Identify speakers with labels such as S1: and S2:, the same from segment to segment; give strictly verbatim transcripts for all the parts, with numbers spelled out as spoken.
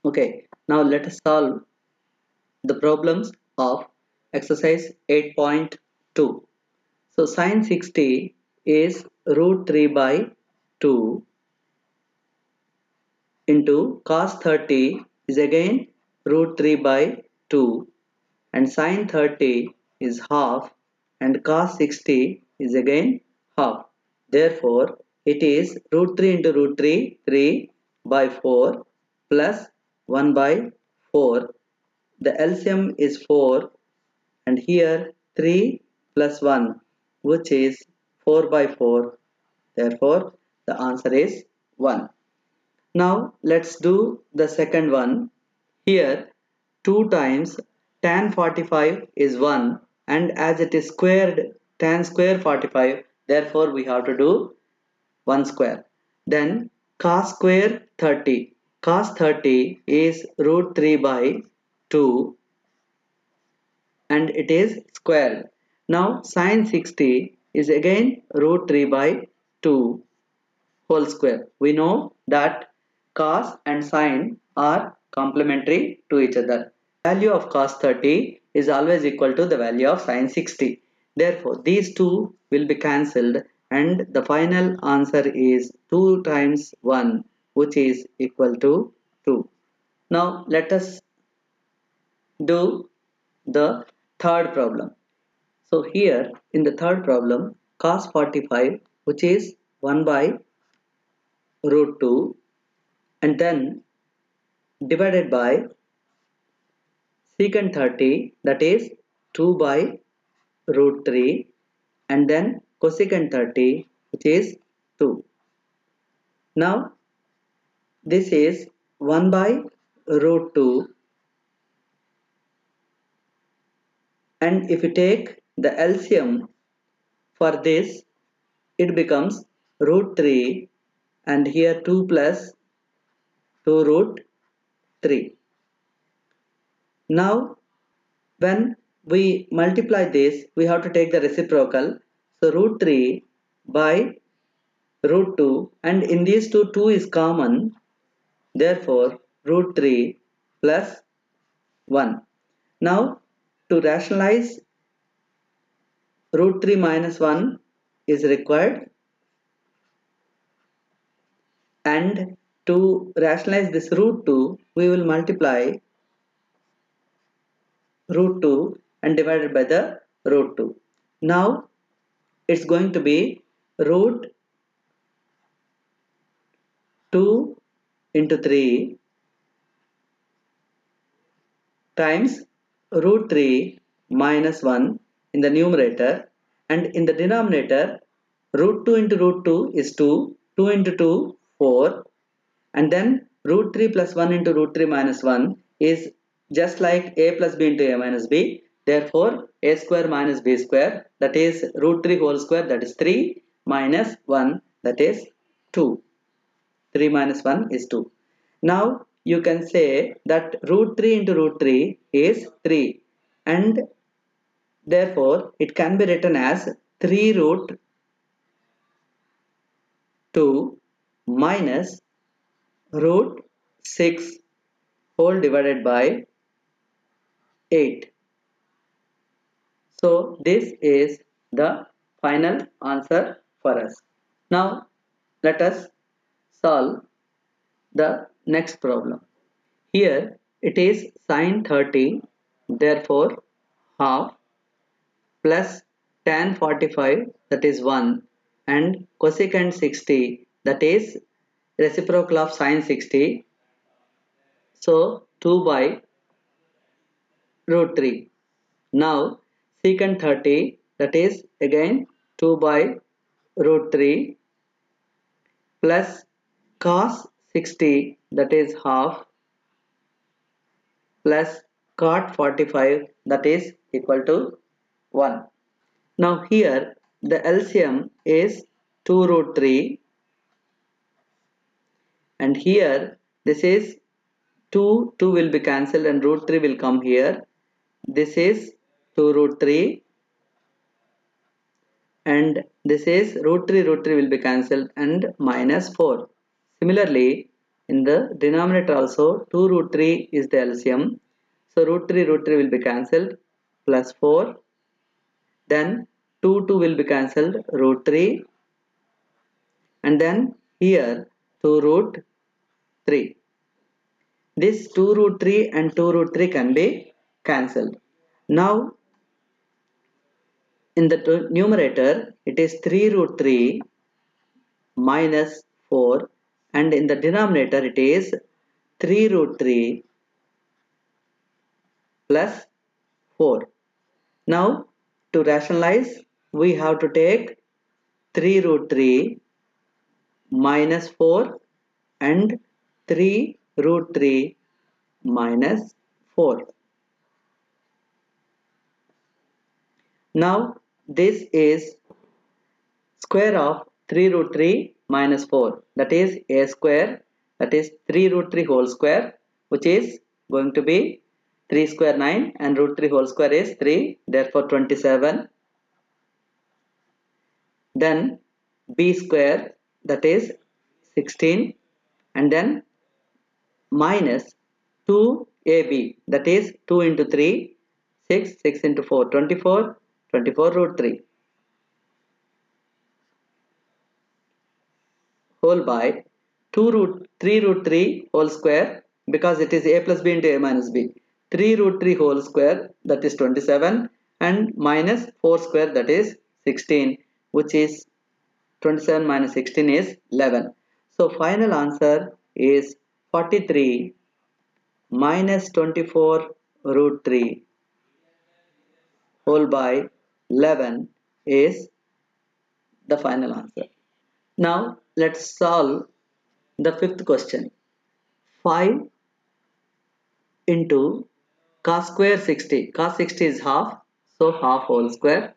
S1: Okay, now let us solve the problems of exercise eight point two. So sine sixty is root three by two into cos thirty is again root three by two, and sine thirty is half and cos sixty is again half. Therefore, it is root three into root three, three by four plus one by four. The L C M is four, and here three plus one, which is four by four. Therefore, the answer is one. Now let's do the second one. Here two times tan forty-five is one, and as it is squared, tan square forty-five, therefore we have to do one square. Then cos square thirty. Cos thirty is root three by two, and it is squared. Now sine sixty is again root three by two whole square. We know that cos and sine are complementary to each other. Value of cos thirty is always equal to the value of sine sixty. Therefore, these two will be cancelled, and the final answer is two times one, which is equal to two. Now let us do the third problem. So here in the third problem, cos forty-five, which is one by root two, and then divided by secant thirty, that is two by root three, and then cosecant thirty, which is two. Now this is one by root two, and if you take the L C M for this, it becomes root three, and here two plus two root three. Now when we multiply this, we have to take the reciprocal. So root three by root two, and in these two, two is common. Therefore, root three plus one. Now to rationalize, root three minus one is required, and to rationalize this root two, we will multiply root two and divided by the root two. Now it's going to be root two into three times root three minus one in the numerator, and in the denominator root two into root two is two, two into two four, and then root three plus one into root three minus one is just like a plus b into a minus b. Therefore, a square minus b square, that is root three whole square, that is three, minus one, that is two. three minus one is two. Now you can say that root three into root three is three, and therefore it can be written as three root two minus root six whole divided by eight. So this is the final answer for us. Now let us solve the next problem. Here it is sine thirty, therefore half, plus tan forty-five, that is one, and cosecant sixty, that is reciprocal of sine sixty, so two by root three. Now secant thirty, that is again two by root three, plus cos sixty, that is half, plus cot forty-five, that is equal to one. Now here the L C M is two root three, and here this is two, two will be cancelled and root three will come here. This is two root three, and this is root three, root three will be cancelled and minus four. Similarly, in the denominator also two root three is the L C M. So root three root three will be cancelled, plus four. Then two two will be cancelled, root three. And then here two root three. This two root three and two root three can be cancelled. Now in the numerator it is three root three minus four, and in the denominator it is three root three plus four. Now to rationalize we have to take three root three minus four and three root three minus four. Now this is square of three root three minus four, that is a square, that is three root three whole square, which is going to be three square nine, and root three whole square is three, therefore twenty-seven. Then b square, that is sixteen, and then minus two a b, that is two into three, six, six into four, twenty-four, twenty-four root three, whole by two root three root three whole square, because it is a plus b into a minus b, three root three whole square, that is twenty-seven, and minus four square, that is sixteen, which is twenty-seven minus sixteen is eleven. So final answer is forty-three minus twenty-four root three whole by eleven is the final answer. Now let's solve the fifth question. five into cos square sixty. Cos sixty is half, so half whole square,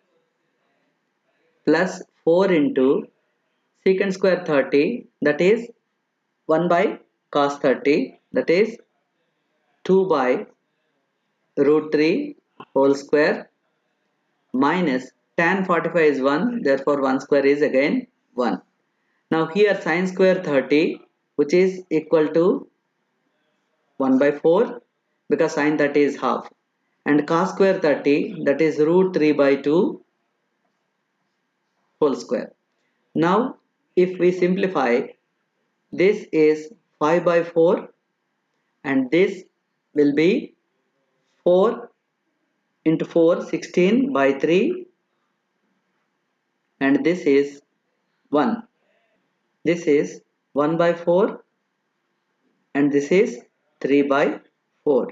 S1: plus four into secant square thirty, that is one by cos thirty, that is two by root three whole square, minus tan forty-five is one, therefore one square is again one. Now here sin square thirty, which is equal to one by four, because sin thirty is half, and cos square thirty, that is root three by two whole square. Now if we simplify, this is five by four, and this will be four into four, sixteen by three, and this is one. This is one by four, and this is three by four.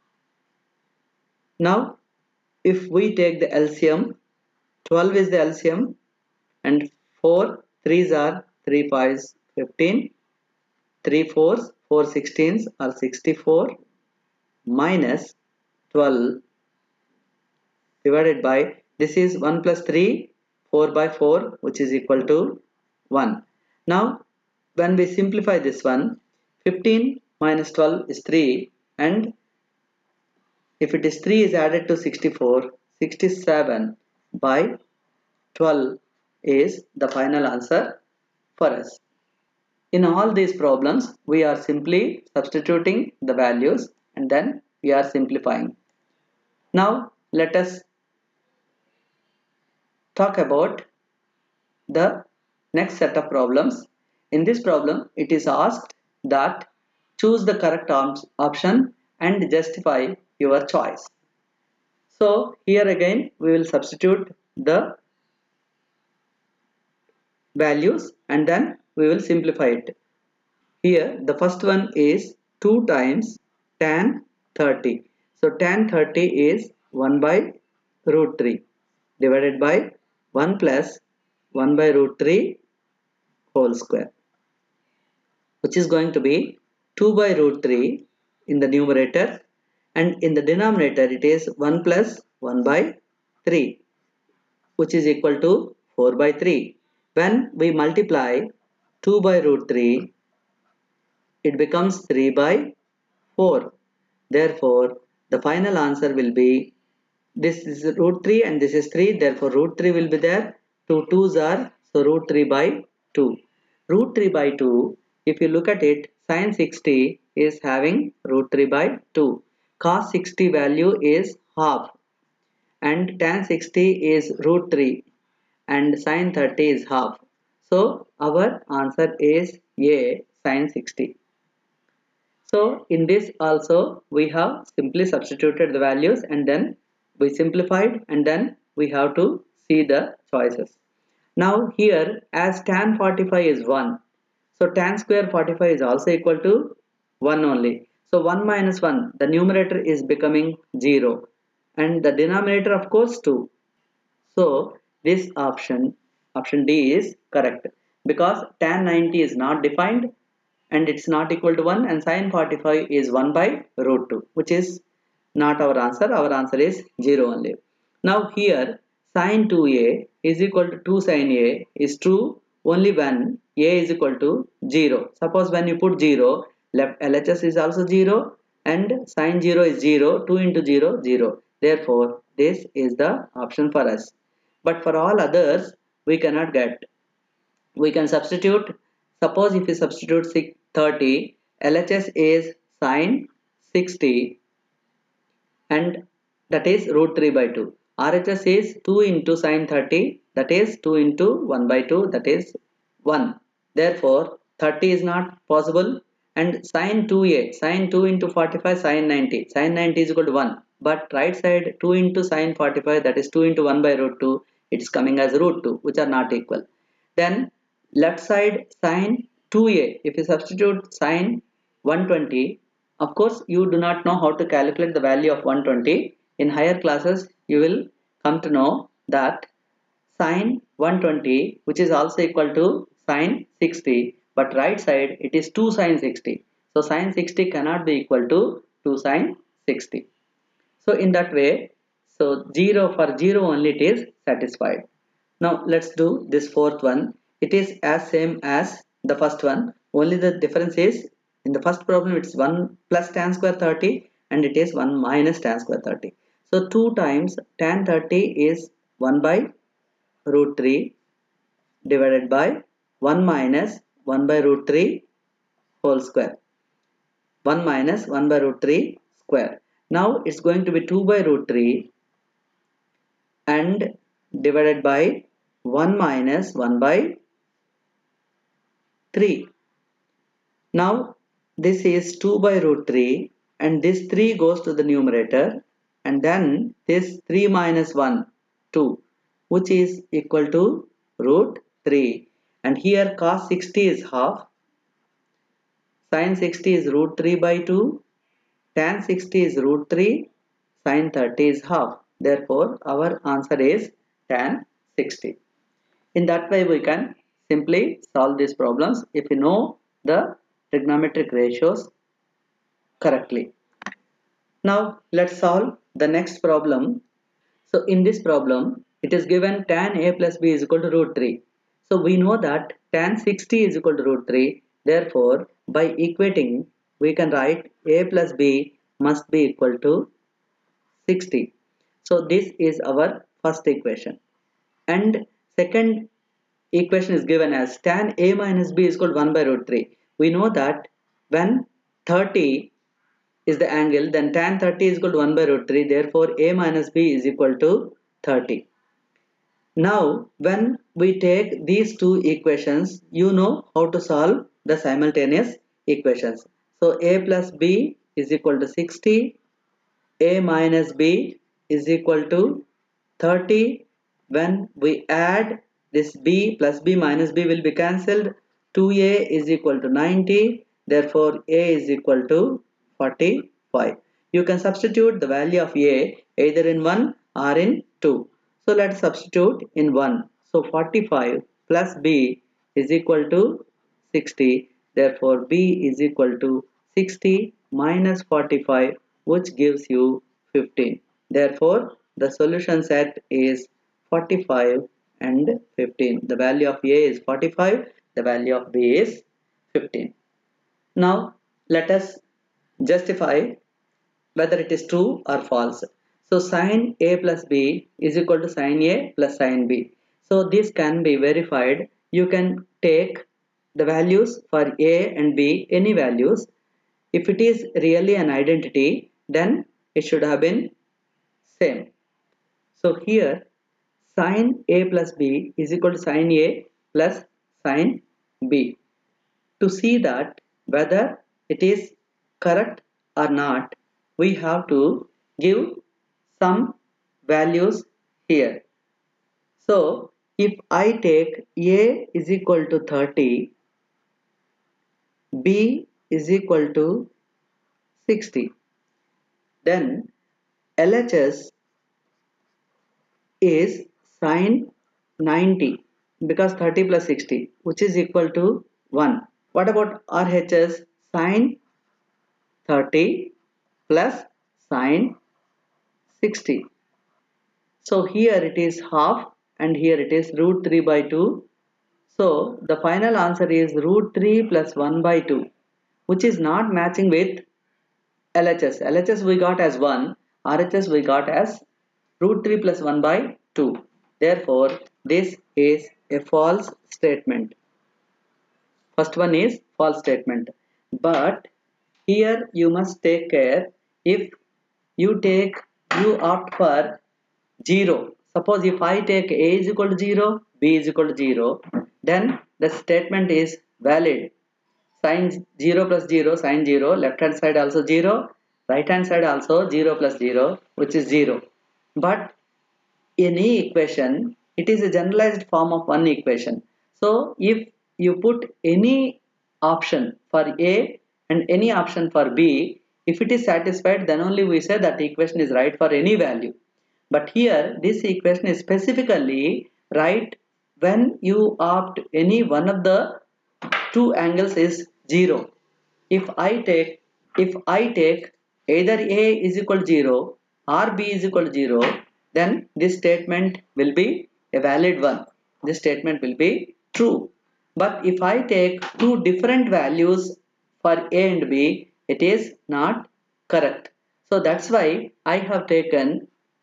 S1: Now if we take the L C M, twelve is the L C M, and four threes are three fives, fifteen, three fours, four sixteens are sixty-four, minus twelve divided by, this is one plus three, four by four, which is equal to one. Now when we simplify this one, fifteen minus twelve is three, and if it is three is added to sixty-four, sixty-seven by twelve is the final answer for us. In all these problems, we are simply substituting the values and then we are simplifying. Now let us talk about the next set of problems. In this problem, it is asked that choose the correct option and justify your choice. So here again we will substitute the values and then we will simplify it. Here the first one is two times tan thirty. So tan thirty is one by root three divided by one plus one by root three whole square, which is going to be two by root three in the numerator, and in the denominator it is one plus one by three, which is equal to four by three. When we multiply two by root three, it becomes three by four. Therefore, the final answer will be, this is root three and this is three, therefore root three will be there. Two twos are, so root three by two. Root three by two, if you look at it, Sin sixty is having root three by two. Cos sixty value is half and tan sixty is root three and sin thirty is half. So our answer is A, sin sixty. So in this also we have simply substituted the values and then we simplified and then we have to see the choices. Now here as tan forty-five is one, so tan square forty-five is also equal to one only. So one minus one, the numerator is becoming zero and the denominator of course two. So this option, option D is correct because tan ninety is not defined and it's not equal to one and sin forty-five is one by root two, which is not our answer. Our answer is zero only. Now here sin two a is equal to two sin a is true only when a is equal to zero. Suppose when you put zero, left L H S is also zero and sin zero is zero, two into zero, zero. Therefore, this is the option for us. But for all others, we cannot get. We can substitute. Suppose if we substitute thirty, L H S is sin sixty and that is root three by two. R H S is two into sin thirty, that is two into one by two, that is one. Therefore, thirty is not possible and sin two a, sin two into forty-five, sin ninety, sin ninety is equal to one. But right side two into sin forty-five, that is two into one by root two, it is coming as root two, which are not equal. Then left side sin two a, if you substitute sin one hundred twenty, of course you do not know how to calculate the value of one hundred twenty. In higher classes you will come to know that sin one hundred twenty, which is also equal to sin sixty, but right side it is two sin sixty. So sin sixty cannot be equal to two sin sixty. So in that way, so zero for zero only it is satisfied. Now let's do this fourth one. It is as same as the first one. Only the difference is in the first problem it's one plus tan square thirty and it is one minus tan square thirty. So two times tan thirty is one by root three divided by one minus one by root three whole square. one minus one by root three square. Now it's going to be two by root three and divided by one minus one by three. Now this is two by root three and this three goes to the numerator and then this three minus one, two, which is equal to root three, and here cos sixty is half, sin sixty is root three by two, tan sixty is root three, sin thirty is half. Therefore our answer is tan sixty. In that way we can simply solve these problems if you know the trigonometric ratios correctly. Now let's solve the next problem. So in this problem it is given tan a plus b is equal to root three. So we know that tan sixty is equal to root three. Therefore by equating we can write a plus b must be equal to sixty. So this is our first equation. And second equation is given as tan a minus b is equal to one by root three. We know that when thirty is the angle, then tan thirty is equal to one by root three. Therefore a minus b is equal to thirty. Now when we take these two equations, you know how to solve the simultaneous equations. So a plus b is equal to sixty, a minus b is equal to thirty. When we add this b plus b minus b will be cancelled, two a is equal to ninety, therefore a is equal to forty-five. You can substitute the value of a either in one or in two. So let's substitute in one. So forty-five plus b is equal to sixty, therefore b is equal to sixty minus forty-five, which gives you fifteen. Therefore the solution set is forty-five and fifteen. The value of a is forty-five, the value of b is fifteen. Now let us justify whether it is true or false. So sin a plus b is equal to sin a plus sin b. So this can be verified. You can take the values for A and B, any values. If it is really an identity, then it should have been same. So here sin A plus B is equal to sin A plus sin B. To see that whether it is correct or not, we have to give some values here. So if I take A is equal to thirty, B is equal to sixty, then L H S is sin ninety, because thirty plus sixty, which is equal to one. What about R H S? Sin thirty plus sin sixty. So here it is half and here it is root three by two. So the final answer is root three plus one by two, which is not matching with L H S. L H S we got as one, R H S we got as root three plus one by two. Therefore, this is a false statement. First one is false statement. But here you must take care. If you take, you opt for zero. Suppose if I take A is equal to zero, B is equal to zero, then the statement is valid. Sin zero plus zero, sin zero, left hand side also zero, right hand side also zero plus zero, which is zero. But any equation, it is a generalized form of one equation. So if you put any option for A and any option for B, if it is satisfied, then only we say that the equation is right for any value. But here this equation is specifically right when you opt any one of the two angles is zero. If I take if I take either A is equal to zero or B is equal to zero, then this statement will be a valid one. This statement will be true. But if I take two different values for A and B, it is not correct. So that's why I have taken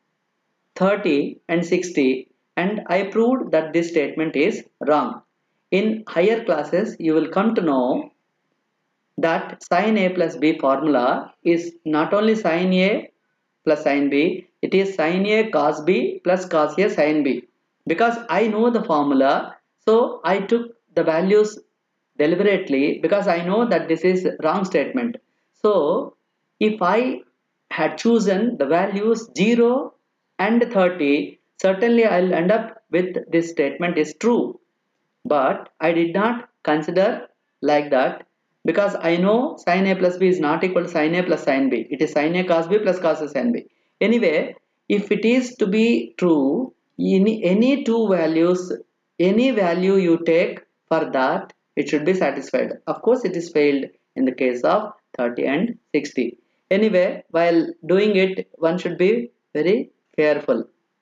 S1: thirty and sixty and I proved that this statement is wrong. In higher classes, you will come to know that sin A plus B formula is not only sin A plus sin B, it is sin A cos B plus cos A sin B. Because I know the formula, so I took the values deliberately because I know that this is wrong statement. So if I had chosen the values zero and thirty, certainly I'll end up with this statement is true. But I did not consider like that because I know sin A plus B is not equal to sin A plus sin B. It is sin A cos B plus cos A sin B. Anyway, if it is to be true, any, any two values, any value you take for that, it should be satisfied. Of course, it is failed in the case of thirty and sixty. Anyway, while doing it, one should be very careful.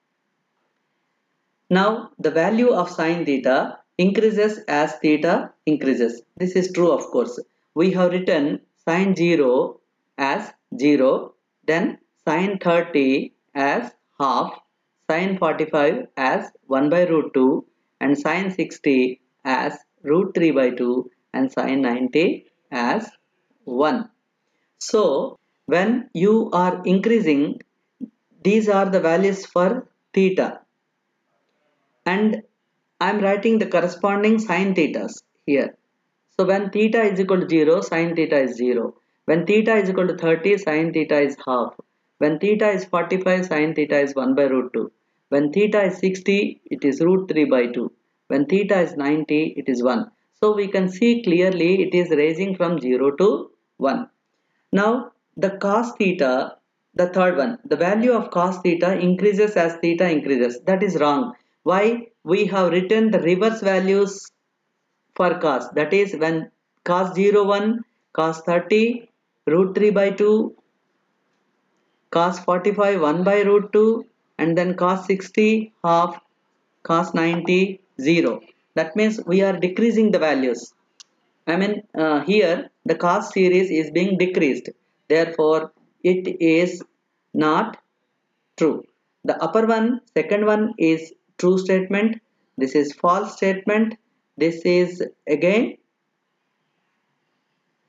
S1: Now, the value of sin theta increases as theta increases. This is true, of course. We have written sin zero as zero, then sin thirty as half, sin forty-five as one by root two, and sin sixty as root three by two, and sin ninety as one. So, when you are increasing, these are the values for theta. And I am writing the corresponding sin thetas here. So when theta is equal to zero, sin theta is zero. When theta is equal to thirty, sin theta is half. When theta is forty-five, sin theta is one by root two. When theta is sixty, it is root three by two. When theta is ninety, it is one. So we can see clearly it is raising from zero to one. Now the cos theta, the third one, the value of cos theta increases as theta increases. That is wrong. Why? We have written the reverse values for cos. That is when cos zero one, cos thirty, root three by two, cos forty-five, one by root two, and then cos sixty, half, cos ninety, zero. That means we are decreasing the values. I mean uh, here the cos series is being decreased. Therefore, it is not true. The upper one, second one is true statement. This is false statement. This is again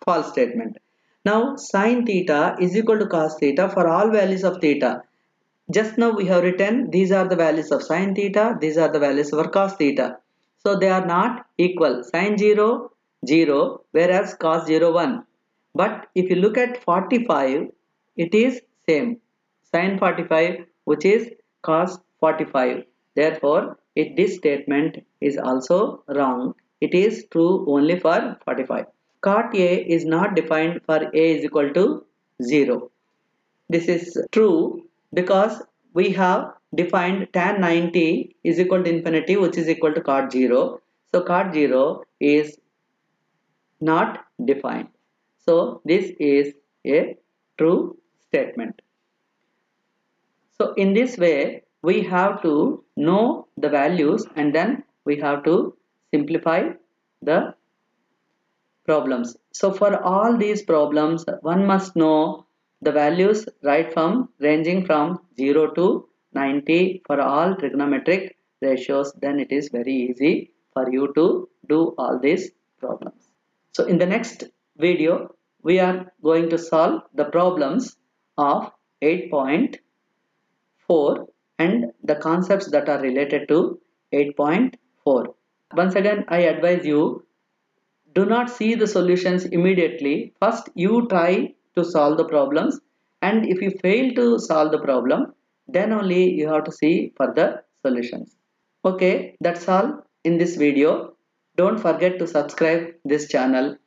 S1: false statement. Now sine theta is equal to cos theta for all values of theta. Just now we have written these are the values of sine theta, these are the values for cos theta. So they are not equal. Sine zero, zero, whereas cos zero, one. But if you look at forty-five, it is same. Sine forty-five, which is cos forty-five. Therefore, it, this statement is also wrong. It is true only for forty-five. Cot A is not defined for A is equal to zero. This is true because we have defined tan ninety is equal to infinity, which is equal to cot zero. So cot zero is not defined. So this is a true statement. So in this way we have to know the values and then we have to simplify the problems. So for all these problems one must know the values right from ranging from zero to ninety for all trigonometric ratios. Then it is very easy for you to do all these problems. So in the next video we are going to solve the problems of eight point four and the concepts that are related to eight point four. Once again I advise you, do not see the solutions immediately. First you try to solve the problems, and if you fail to solve the problem then only you have to see for the solutions. Okay, that's all in this video. Don't forget to subscribe this channel